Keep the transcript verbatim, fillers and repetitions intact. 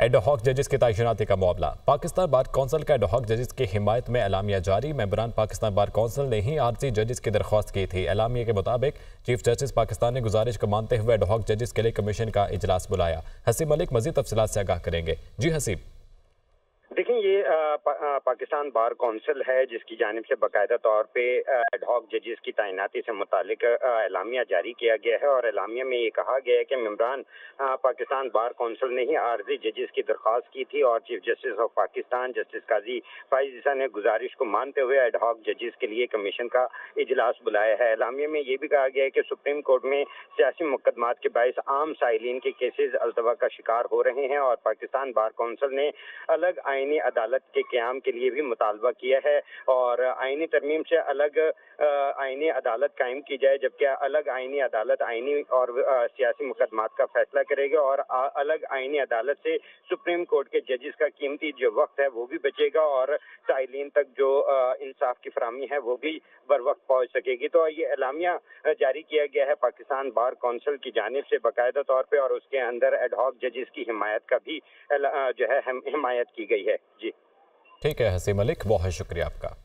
Ad hoc जजेस की तैनाती का मामला। पाकिस्तान बार कौंसिल का एडहॉक जजेस की हिमायत में एलामिया जारी। मेंबरान पाकिस्तान बार कौंसिल ने ही आरजी जजेस की दरख्वास्त की थी। एलामिया के मुताबिक चीफ जस्टिस पाकिस्तान ने गुजारिश को मानते हुए एडहॉक जजेस के लिए कमीशन का इजलास बुलाया। हसीब मलिक मजीद तफसीलात से आगाह करेंगे। जी हसीब। देखिए, ये आ, पा, आ, पाकिस्तान बार कौंसिल है जिसकी जानिब से बाकायदा तौर पे एडहॉक जजेस की तैनाती से मुतालिक एलामिया जारी किया गया है और एलामिया में ये कहा गया है कि मेंबरान पाकिस्तान बार कौंसिल ने ही आर्जी जजेस की दरख्वास्त की थी और chief justice of Pakistan justice Qazi Faez Isa ने गुजारिश को मानते हुए एडहॉक जजेस के लिए कमीशन का इजलास बुलाया है। एलामिया में ये भी कहा गया है कि सुप्रीम कोर्ट में सियासी मुकदमात के बायस आम साइलिन के केसेज अल्तवा का शिकार हो रहे हैं और पाकिस्तान बार कौंसिल ने अलग आईनी अदालत के क़याम के लिए भी मुतालबा किया है और आईनी तरमीम से अलग आईनी अदालत कायम की जाए, जबकि अलग आईनी अदालत आईनी और सियासी मुकदमात का फैसला करेगा और अलग आईनी अदालत से सुप्रीम कोर्ट के जजेस का कीमती जो वक्त है वो भी बचेगा और साइलिन तक जो इंसाफ की फराहमी है वो भी बर वक्त पहुँच सकेगी। तो ये एलामिया जारी किया गया है पाकिस्तान बार कौंसिल की जानिब से बाकायदा तौर पर और उसके अंदर एडहॉक जजेस की हिमायत का भी जो है हिमायत की गई है। जी ठीक है हसीब मलिक, बहुत शुक्रिया आपका।